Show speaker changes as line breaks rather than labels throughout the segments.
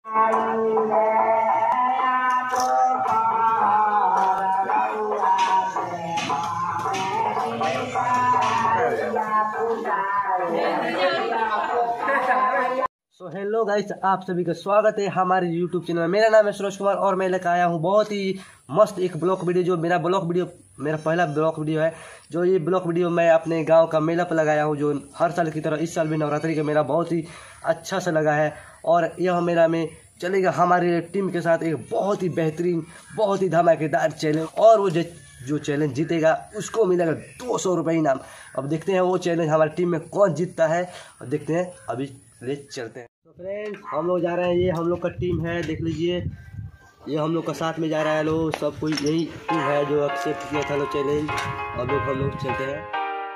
Hello guys, आप सभी का स्वागत है हमारे YouTube चैनल में। मेरा नाम है सूरज कुमार और मैं लेकर आया हूँ बहुत ही मस्त एक ब्लॉग वीडियो। जो मेरा पहला ब्लॉग वीडियो है। जो ये ब्लॉग वीडियो मैं अपने गांव का मेला पर लगाया हूँ, जो हर साल की तरह इस साल भी नवरात्रि का मेला बहुत ही अच्छा से लगा है। और यह मेला में चलेगा हमारी टीम के साथ एक बहुत ही बेहतरीन, बहुत ही धमाकेदार चैलेंज। और वो जो चैलेंज जीतेगा उसको मिलेगा 200 रुपये इनाम। अब देखते हैं वो चैलेंज हमारी टीम में कौन जीतता है, और देखते हैं। अभी ले चलते हैं। तो फ्रेंड्स, हम लोग जा रहे हैं। ये हम लोग का टीम है, देख लीजिए। ये हम लोग का साथ में जा रहा है लोग, सब कोई यही टीम है जो एक्सेप्ट किया था लोग चैलेंज। अब हम लोग चलते हैं।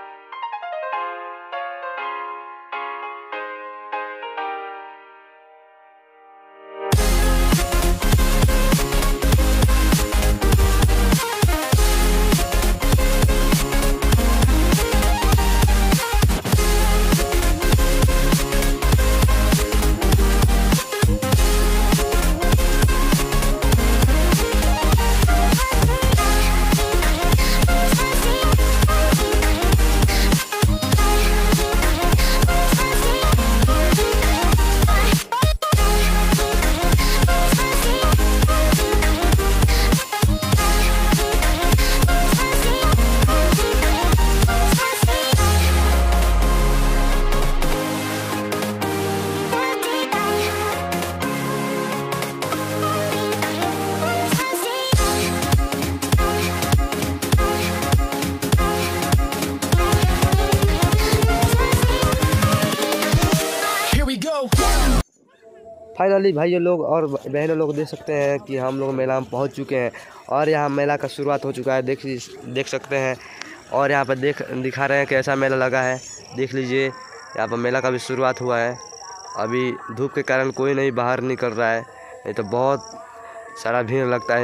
फाइनली भाइयों लोग और बहनों लोग देख सकते हैं कि हम लोग मेला में पहुंच चुके हैं। और यहाँ मेला का शुरुआत हो चुका है, देख सकते हैं। और यहाँ पर दिखा रहे हैं कैसा मेला लगा है, देख लीजिए। यहाँ पर मेला का भी शुरुआत हुआ है। अभी धूप के कारण कोई नहीं बाहर निकल रहा है, नहीं तो बहुत सारा भीड़ लगता है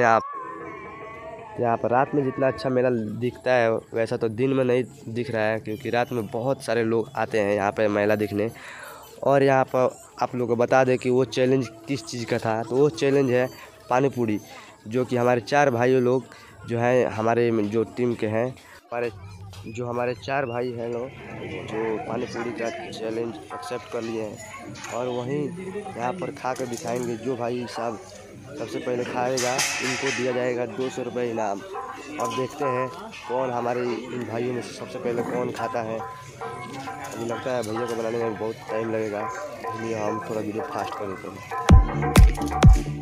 यहाँ पर। रात में जितना अच्छा मेला दिखता है वैसा तो दिन में नहीं दिख रहा है, क्योंकि रात में बहुत सारे लोग आते हैं यहाँ पर मेला देखने। और यहाँ पर आप लोगों को बता दें कि वो चैलेंज किस चीज़ का था। तो वो चैलेंज है पानी पूरी, जो कि हमारे 4 भाइयों लोग जो हैं, हमारे जो टीम के हैं, हमारे 4 भाई हैं लोग जो पानी पूरी का चैलेंज एक्सेप्ट कर लिए हैं। और वहीं यहाँ पर खा कर दिखाएंगे। जो भाई साहब सबसे पहले खाएगा इनको दिया जाएगा 200 रुपये इनाम। अब देखते हैं कौन हमारे इन भाइयों में से सबसे पहले कौन खाता है। अभी लगता है भैया को बनाने में बहुत टाइम लगेगा, इसलिए हम थोड़ा वीडियो फास्ट कर देते हैं।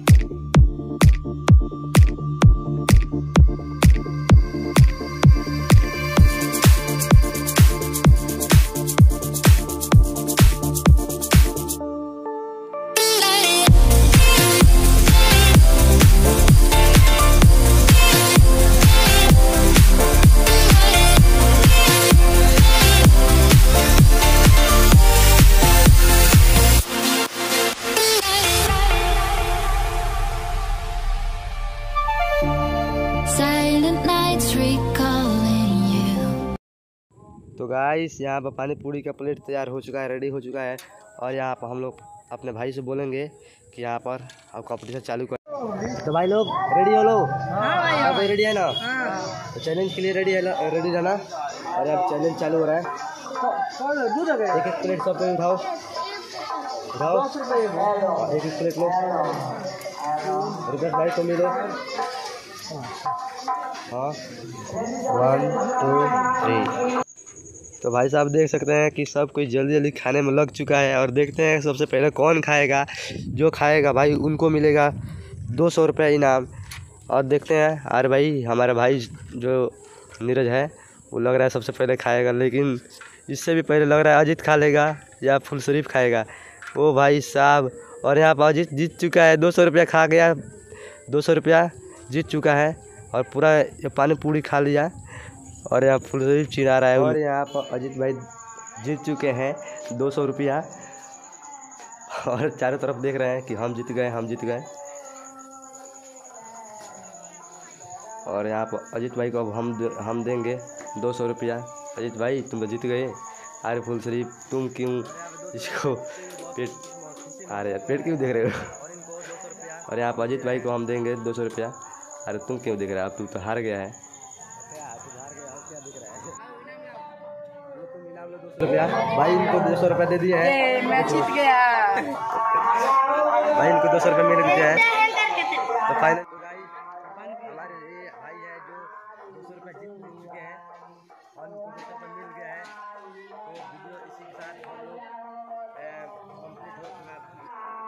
तो गाइस, यहाँ पर पानी पूरी का प्लेट तैयार हो चुका है, रेडी हो चुका है। और यहाँ पर हम लोग अपने भाई से बोलेंगे कि यहाँ पर अब कॉम्पिटिशन चालू कर। तो भाई लोग रेडी हो लोग? हाँ भाई, रेडी है ना? तो चैलेंज के लिए रेडी रहना। और अब चैलेंज चालू हो रहा है। एक प्लेट सब पे उठाओ, एक प्लेट लो। रिजल्ट भाई को मिलो। हाँ, 1 2 3। तो भाई साहब देख सकते हैं कि सब कोई जल्दी जल्दी खाने में लग चुका है। और देखते हैं सबसे पहले कौन खाएगा। जो खाएगा भाई उनको मिलेगा 200 रुपये इनाम। और देखते हैं, अरे भाई हमारा भाई जो नीरज है वो लग रहा है सबसे पहले खाएगा, लेकिन इससे भी पहले लग रहा है अजीत खा लेगा या फुल शरीफ खाएगा। ओ भाई साहब, और यहाँ पर अजीत जीत चुका है, 200 रुपया खा गया, 200 रुपया जीत चुका है। और पूरा पानी पूरी खा लिया। और यहाँ फुल शरीफ चिढ़ा रहा है। और यहाँ पर अजीत भाई जीत चुके हैं 200 रुपया। और चारों तरफ देख रहे हैं कि हम जीत गए। और यहाँ पर अजीत भाई को अब हम देंगे 200 रुपया। अजीत भाई तुम तो जीत गए। अरे फुल शरीफ तुम क्यों इसको पेट, अरे पेट क्यों देख रहे हो? और यहाँ पर अजीत भाई को हम देंगे 200 रुपया। अरे तुम क्यों दिख रहा है, तू तो हार गया है। रुपया भाई इनको 200 रुपया दे दिए हैं।
मैं जीत गया
भाई इनको 200 रुपया मिल गया है। तो फाइनल हमारे ये भाई है जो 200 रुपया जीत चुके हैं और उनको 200 रुपया मिल गया है। तो वीडियो इसी के साथ हम लोग कंप्लीट हो चुका है।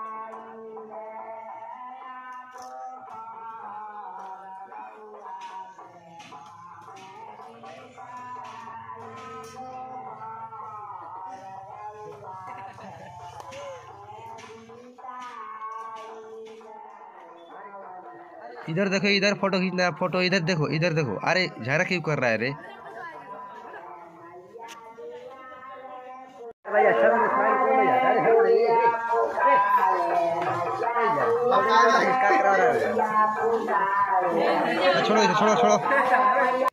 इधर देखो, इधर फोटो खींचना है, फोटो इधर देखो, इधर देखो। अरे झगड़ा क्यों कर रहा है रे भाई? अच्छा छोड़ो छोड़ो छोड़ो।